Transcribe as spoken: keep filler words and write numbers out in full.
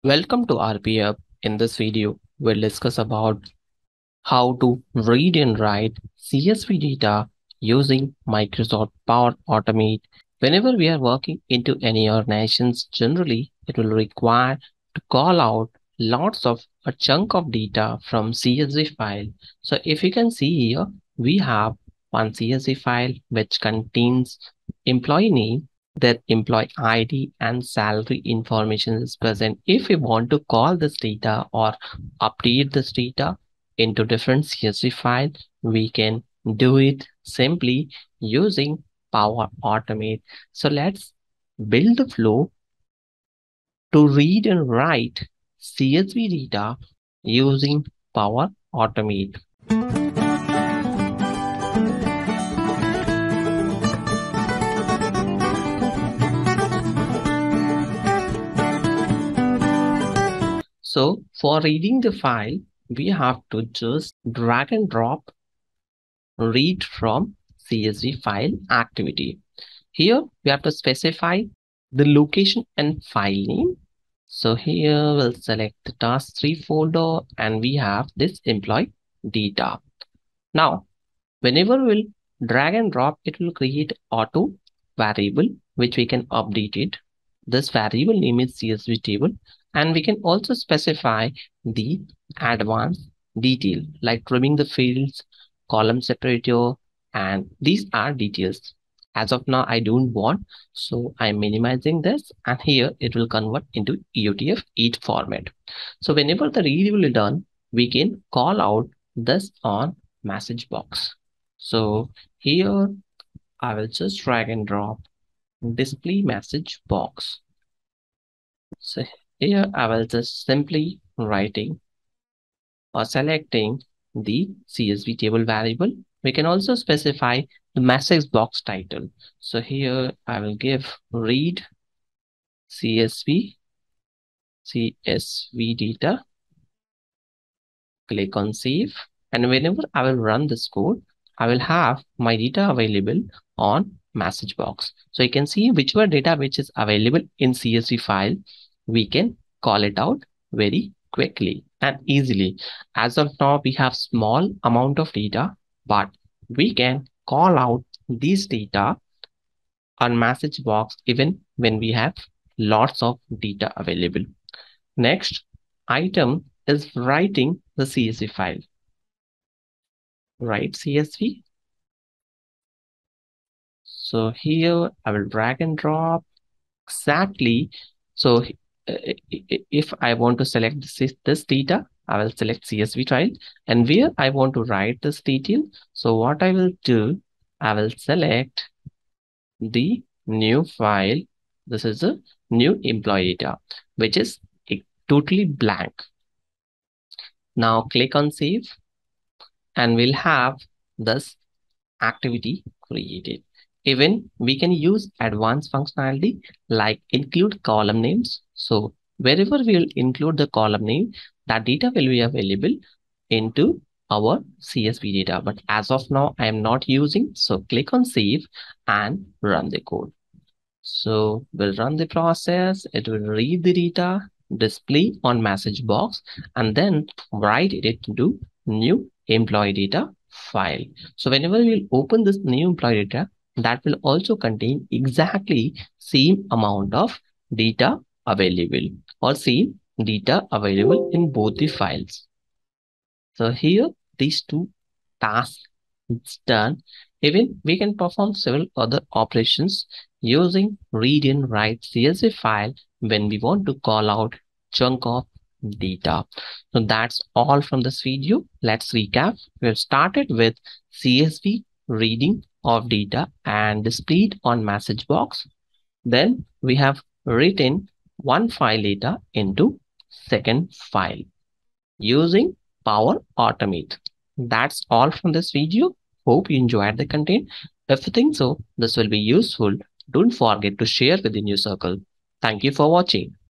Welcome to R P F. In this video, we'll discuss about how to read and write C S V data using Microsoft Power Automate. Whenever we are working into any organizations, generally it will require to call out lots of a chunk of data from C S V file. So if you can see here, we have one C S V file which contains employee name, their employee I D and salary information is present. If we want to call this data or update this data into different C S V file, we can do it simply using Power Automate. So let's build the flow to read and write C S V data using Power Automate. So for reading the file, we have to just drag and drop read from C S V file activity. Here we have to specify the location and file name. So here we'll select the task three folder and we have this employee data. Now, whenever we'll drag and drop, it will create auto variable, which we can update it. This variable name is C S V table, and we can also specify the advanced detail like trimming the fields, column separator, and these are details. As of now, I don't want, so I'm minimizing this, and here it will convert into U T F eight format. So whenever the read will be done, we can call out this on message box. So here I will just drag and drop display message box. So here I will just simply writing or selecting the C S V table variable. We can also specify the message box title. So here I will give read C S V, C S V data, click on save. And whenever I will run this code, I will have my data available on message box. So you can see whichever data which is available in C S V file, we can call it out very quickly and easily. As of now, we have small amount of data, but we can call out these data on message box even when we have lots of data available. Next item is writing the C S V file. Write C S V. So here I will drag and drop exactly. So if I want to select this, this data, I will select C S V file, and where I want to write this detail. So what I will do, I will select the new file. This is a new employee data, which is totally blank. Now click on save, and we'll have this activity created. Even we can use advanced functionality like include column names. So wherever we will include the column name, that data will be available into our C S V data. But as of now, I am not using. So click on save and run the code. So we'll run the process. It will read the data, display on message box, and then write it into new employee data file. So whenever we'll open this new employee data, that will also contain exactly same amount of data available or same data available in both the files. So here these two tasks it's done. Even we can perform several other operations using read and write C S V file when we want to call out chunk of data. So that's all from this video. Let's recap. We've started with C S V reading of data and displayed on message box. Then we have written one file data into second file using Power Automate. That's all from this video. Hope you enjoyed the content. If you think so, this will be useful. Don't forget to share within your circle. Thank you for watching.